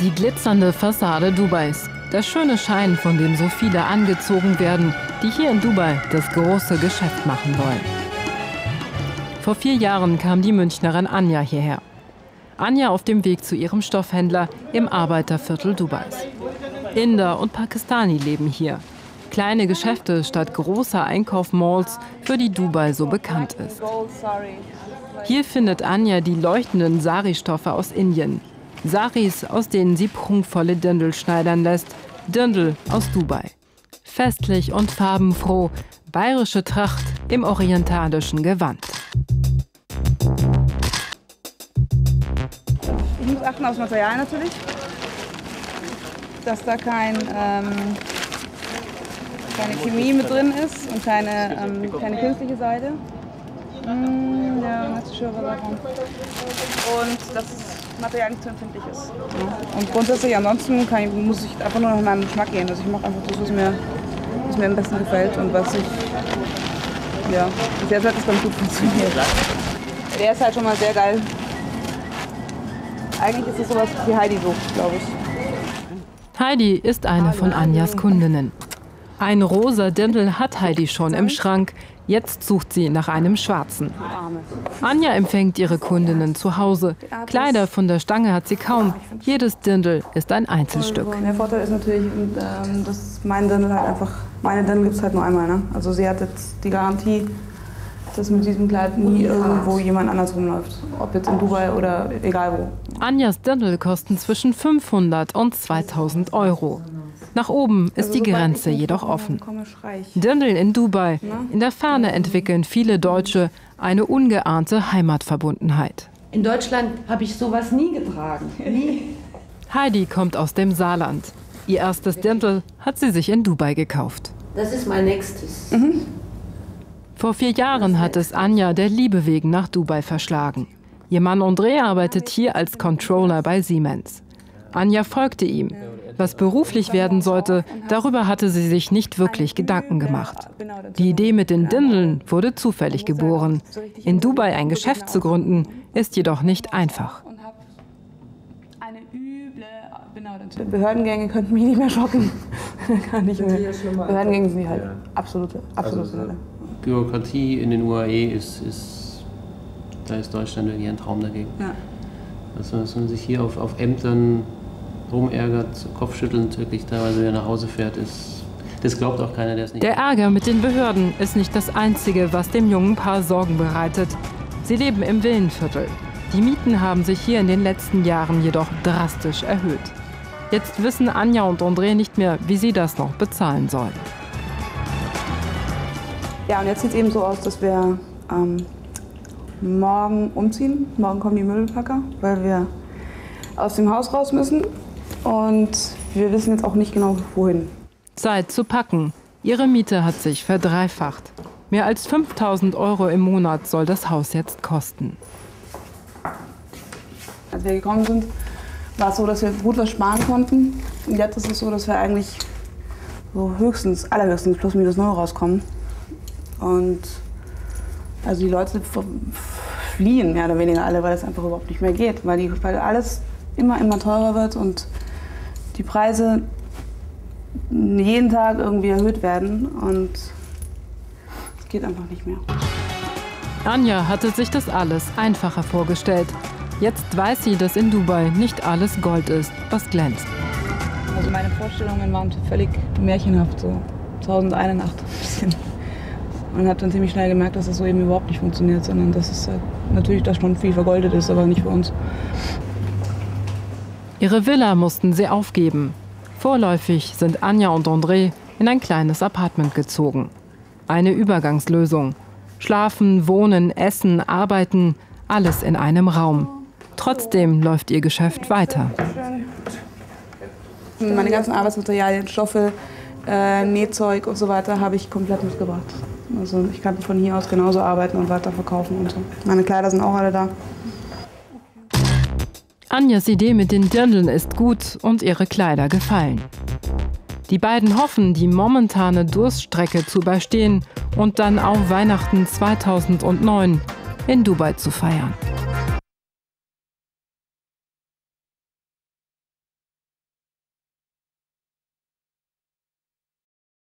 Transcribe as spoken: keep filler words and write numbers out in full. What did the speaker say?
Die glitzernde Fassade Dubais. Der schöne Schein, von dem so viele angezogen werden, die hier in Dubai das große Geschäft machen wollen. Vor vier Jahren kam die Münchnerin Anja hierher. Anja auf dem Weg zu ihrem Stoffhändler im Arbeiterviertel Dubais. Inder und Pakistani leben hier. Kleine Geschäfte statt großer Einkaufsmalls, für die Dubai so bekannt ist. Hier findet Anja die leuchtenden Sari-Stoffe aus Indien. Saris, aus denen sie prunkvolle Dirndl schneidern lässt. Dirndl aus Dubai. Festlich und farbenfroh, bayerische Tracht im orientalischen Gewand. Ich muss achten aufs Material natürlich, dass da kein, ähm, keine Chemie mit drin ist und keine, ähm, keine künstliche Seide. Mm, ja, natürliche Sachen. Und dass das Material nicht zu empfindlich ist. Ja. Und grundsätzlich ansonsten kann ich, muss ich einfach nur nach meinem Geschmack gehen. Also ich mache einfach das, was mir, was mir am besten gefällt und was ich, ja, bis jetzt hat es ganz gut funktioniert. Der ist halt schon mal sehr geil. Eigentlich ist es sowas wie Heidi so, glaube ich. Heidi ist eine von Anjas Kundinnen. Ein rosa Dirndl hat Heidi schon im Schrank. Jetzt sucht sie nach einem schwarzen. Anja empfängt ihre Kundinnen zu Hause. Kleider von der Stange hat sie kaum. Jedes Dirndl ist ein Einzelstück. Der Vorteil ist natürlich, dass mein Dirndl halt einfach, meine Dirndl gibt es halt nur einmal. Ne? Also sie hat jetzt die Garantie, dass mit diesem Kleid nie irgendwo jemand anders rumläuft. Ob jetzt in Dubai oder egal wo. Anjas Dirndl kosten zwischen fünfhundert und zweitausend Euro. Nach oben ist die Grenze jedoch offen. Dirndl in Dubai. In der Ferne entwickeln viele Deutsche eine ungeahnte Heimatverbundenheit. In Deutschland habe ich sowas nie getragen. Nie. Heidi kommt aus dem Saarland. Ihr erstes Dirndl hat sie sich in Dubai gekauft. Das ist mein nächstes. Mhm. Vor vier Jahren hat es Anja der Liebe wegen nach Dubai verschlagen. Ihr Mann André arbeitet hier als Controller bei Siemens. Anja folgte ihm. Was beruflich werden sollte, darüber hatte sie sich nicht wirklich Gedanken gemacht. Die Idee mit den Dirndln wurde zufällig geboren. In Dubai ein Geschäft zu gründen, ist jedoch nicht einfach. Behördengänge könnten mich nicht mehr schocken. Gar nicht mehr. Behördengänge sind halt absolute, absolute also, Bürokratie in den U A E ist, ist, da ist Deutschland wirklich ein Traum dagegen. Ja. Also, dass man sich hier auf, auf Ämtern rumärgert, kopfschüttelnd wirklich teilweise wieder nach Hause fährt, ist, das glaubt auch keiner, der es nicht. Der Ärger mit den Behörden ist nicht das Einzige, was dem jungen Paar Sorgen bereitet. Sie leben im Villenviertel. Die Mieten haben sich hier in den letzten Jahren jedoch drastisch erhöht. Jetzt wissen Anja und André nicht mehr, wie sie das noch bezahlen sollen. Ja, und jetzt sieht es eben so aus, dass wir ähm, morgen umziehen. Morgen kommen die Möbelpacker, weil wir aus dem Haus raus müssen. Und wir wissen jetzt auch nicht genau, wohin. Zeit zu packen. Ihre Miete hat sich verdreifacht. Mehr als fünftausend Euro im Monat soll das Haus jetzt kosten. Als wir gekommen sind, war es so, dass wir gut was sparen konnten. Und jetzt ist es so, dass wir eigentlich so höchstens, allerhöchstens plus minus null rauskommen. Und also die Leute fliehen mehr oder weniger alle, weil es einfach überhaupt nicht mehr geht. Weil, die, weil alles immer, immer teurer wird und die Preise jeden Tag irgendwie erhöht werden und es geht einfach nicht mehr. Anja hatte sich das alles einfacher vorgestellt. Jetzt weiß sie, dass in Dubai nicht alles Gold ist, was glänzt. Also meine Vorstellungen waren völlig märchenhaft, so tausend eine Nacht ein bisschen. Und habe dann ziemlich schnell gemerkt, dass das so eben überhaupt nicht funktioniert, sondern dass es halt natürlich da schon viel vergoldet ist, aber nicht für uns. Ihre Villa mussten sie aufgeben. Vorläufig sind Anja und André in ein kleines Apartment gezogen. Eine Übergangslösung. Schlafen, wohnen, essen, arbeiten, alles in einem Raum. Trotzdem läuft ihr Geschäft weiter. Meine ganzen Arbeitsmaterialien, Stoffe, äh, Nähzeug und so weiter habe ich komplett mitgebracht. Also ich kann von hier aus genauso arbeiten und weiter verkaufen und so. Meine Kleider sind auch alle da. Anjas Idee mit den Dirndln ist gut und ihre Kleider gefallen. Die beiden hoffen, die momentane Durststrecke zu überstehen und dann auch Weihnachten zweitausendneun in Dubai zu feiern.